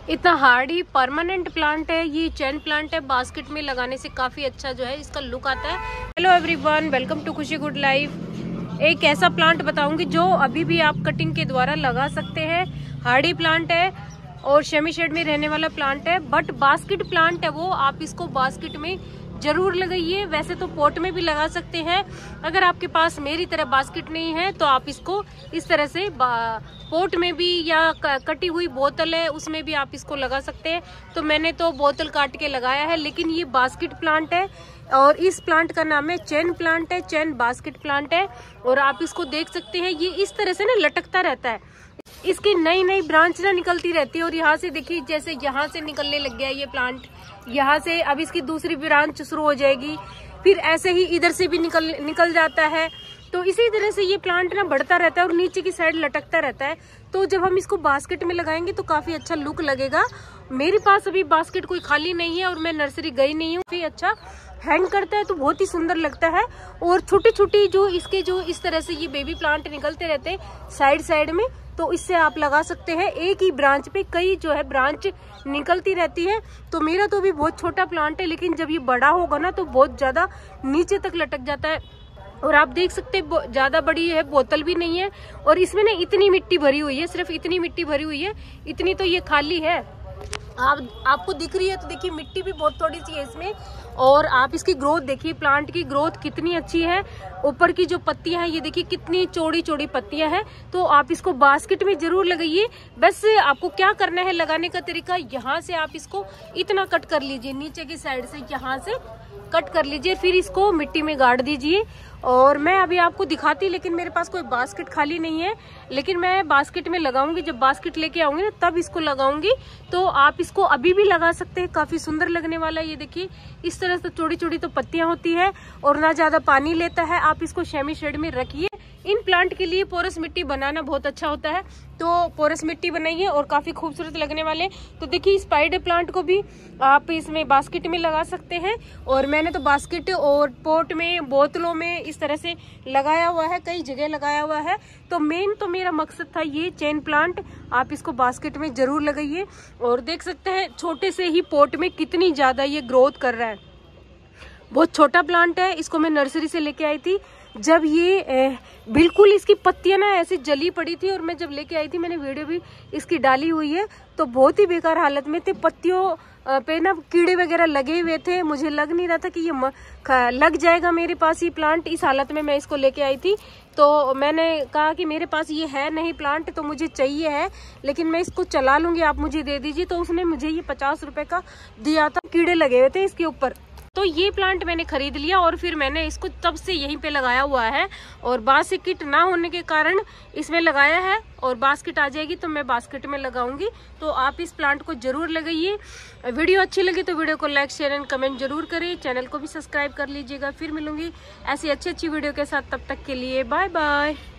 इतना Hardy permanent plant है, ये चेन प्लांट है। बास्केट में लगाने से काफी अच्छा जो है इसका लुक आता है। Hello everyone, welcome to Khushi good life. एक ऐसा प्लांट बताऊंगी जो अभी भी आप कटिंग के द्वारा लगा सकते हैं। हार्डी प्लांट है और सेमी शेड में रहने वाला प्लांट है, बट बास्केट प्लांट है वो। आप इसको बास्केट में जरूर लगाइए। वैसे तो पॉट में भी लगा सकते हैं। अगर आपके पास मेरी तरह बास्केट नहीं है तो आप इसको इस तरह से पॉट में भी, या कटी हुई बोतल है उसमें भी आप इसको लगा सकते हैं। तो मैंने तो बोतल काट के लगाया है, लेकिन ये बास्केट प्लांट है और इस प्लांट का नाम है चेन प्लांट है, चेन बास्केट प्लांट है। और आप इसको देख सकते हैं, ये इस तरह से ना लटकता रहता है। इसकी नई नई ब्रांच ना निकलती रहती है। और यहाँ से देखिए, जैसे यहाँ से निकलने लग गया ये प्लांट, यहाँ से अब इसकी दूसरी ब्रांच शुरू हो जाएगी। फिर ऐसे ही इधर से भी निकल जाता है। तो इसी तरह से ये प्लांट ना बढ़ता रहता है और नीचे की साइड लटकता रहता है। तो जब हम इसको बास्केट में लगाएंगे तो काफी अच्छा लुक लगेगा। मेरे पास अभी बास्केट कोई खाली नहीं है और मैं नर्सरी गई नहीं हूँ। काफी अच्छा हैंग करता है तो बहुत ही सुंदर लगता है। और छोटी छोटी जो इसके जो इस तरह से ये बेबी प्लांट निकलते रहते हैं साइड साइड में, तो इससे आप लगा सकते हैं। एक ही ब्रांच पे कई जो है ब्रांच निकलती रहती है। तो मेरा तो अभी बहुत छोटा प्लांट है, लेकिन जब ये बड़ा होगा ना तो बहुत ज्यादा नीचे तक लटक जाता है। और आप देख सकते हैं ज्यादा बड़ी है, बोतल भी नहीं है। और इसमें ना इतनी मिट्टी भरी हुई है, सिर्फ इतनी मिट्टी भरी हुई है, इतनी तो ये खाली है। आपको दिख रही है तो देखिए मिट्टी भी बहुत थोड़ी सी है इसमें। और आप इसकी ग्रोथ देखिए, प्लांट की ग्रोथ कितनी अच्छी है। ऊपर की जो पत्तियां हैं ये देखिए कितनी चौड़ी चौड़ी पत्तियां हैं। तो आप इसको बास्केट में जरूर लगाइए। बस आपको क्या करना है, लगाने का तरीका, यहाँ से आप इसको इतना कट कर लीजिए, नीचे की साइड से यहाँ से कट कर लीजिए, फिर इसको मिट्टी में गाड़ दीजिए। और मैं अभी आपको दिखाती, लेकिन मेरे पास कोई बास्केट खाली नहीं है। लेकिन मैं बास्केट में लगाऊंगी, जब बास्केट लेके आऊंगी ना तब इसको लगाऊंगी। तो आप इसको अभी भी लगा सकते हैं, काफी सुंदर लगने वाला है। ये देखिए इस तरह से चौड़ी चौड़ी तो पत्तियां होती है और ना ज्यादा पानी लेता है। आप इसको सेमी शेड में रखिए। इन प्लांट के लिए पोरस मिट्टी बनाना बहुत अच्छा होता है, तो पोरस मिट्टी बनाइए और काफी खूबसूरत लगने वाले। तो देखिए स्पाइडर प्लांट को भी आप इसमें बास्केट में लगा सकते हैं। और मैंने तो बास्केट और पॉट में, बोतलों में इस तरह से लगाया हुआ है, कई जगह लगाया हुआ है। तो मेन तो मेरा मकसद था ये चेन प्लांट, आप इसको बास्केट में जरूर लगाइए। और देख सकते हैं छोटे से ही पॉट में कितनी ज्यादा ये ग्रोथ कर रहा है। बहुत छोटा प्लांट है, इसको मैं नर्सरी से लेके आई थी। जब ये बिल्कुल इसकी पत्तियां ना ऐसी जली पड़ी थी, और मैं जब लेके आई थी, मैंने वीडियो भी इसकी डाली हुई है, तो बहुत ही बेकार हालत में थे। पत्तियों पे ना कीड़े वगैरह लगे हुए थे। मुझे लग नहीं रहा था कि ये लग जाएगा मेरे पास ये प्लांट। इस हालत में मैं इसको लेके आई थी। तो मैंने कहा कि मेरे पास ये है नहीं प्लांट, तो मुझे चाहिए है, लेकिन मैं इसको चला लूंगी, आप मुझे दे दीजिए। तो उसने मुझे ये 50 रुपए का दिया था। कीड़े लगे हुए थे इसके ऊपर। तो ये प्लांट मैंने खरीद लिया और फिर मैंने इसको तब से यहीं पे लगाया हुआ है। और बास्केट ना होने के कारण इसमें लगाया है, और बास्केट आ जाएगी तो मैं बास्केट में लगाऊंगी। तो आप इस प्लांट को जरूर लगाइए। वीडियो अच्छी लगी तो वीडियो को लाइक, शेयर एंड कमेंट जरूर करें। चैनल को भी सब्सक्राइब कर लीजिएगा। फिर मिलूंगी ऐसी अच्छी वीडियो के साथ, तब तक के लिए बाय बाय।